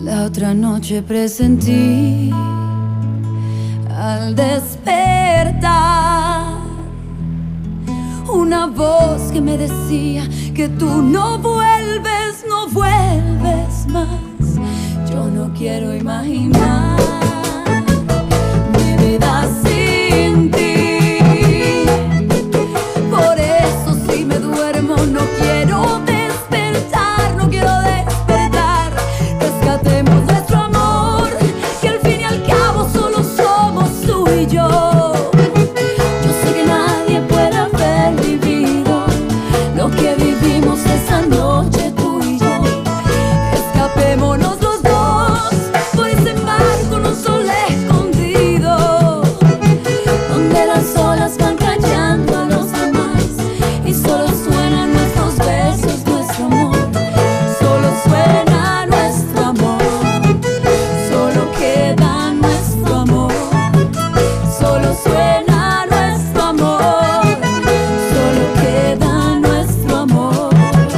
La otra noche presentí al despertar una voz que me decía que tú no vuelves, no vuelves más. Yo no quiero imaginar mi vida sin ti. Por eso si me duermo no quiero despertar, no quiero despertar. Rescatemos nuestro amor, que al fin y al cabo solo somos tú y yo. Yo sé que nadie puede haber vivido lo que vivimos esa noche tú y yo. Escapémonos los dos por ese mar con un sol escondido, donde las olas van callando a los demás y solo suenan nuestros besos, nuestro amor. Solo suena nuestro amor, solo queda nuestro amor. Solo suena nuestro amor, solo queda nuestro amor.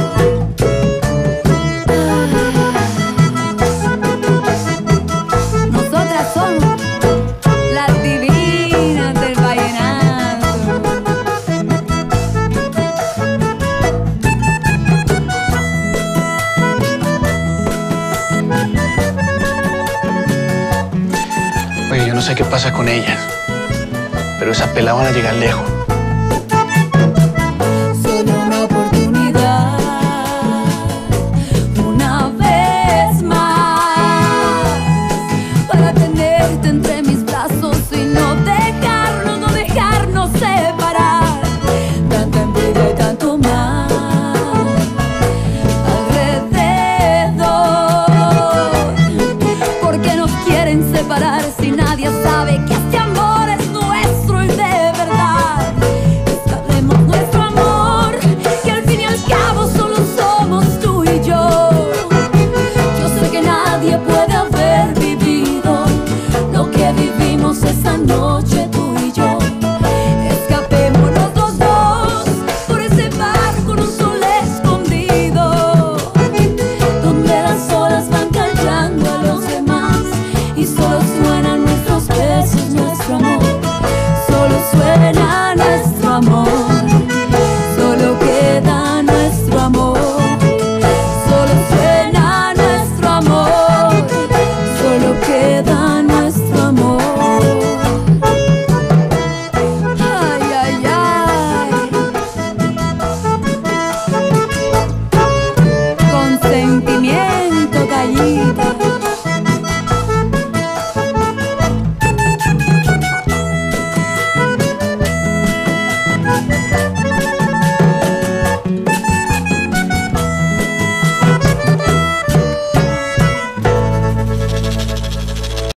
Nosotras somos las divinas del vallenato. Oye, yo no sé qué pasa con ellas, pero esas peladas van a llegar lejos.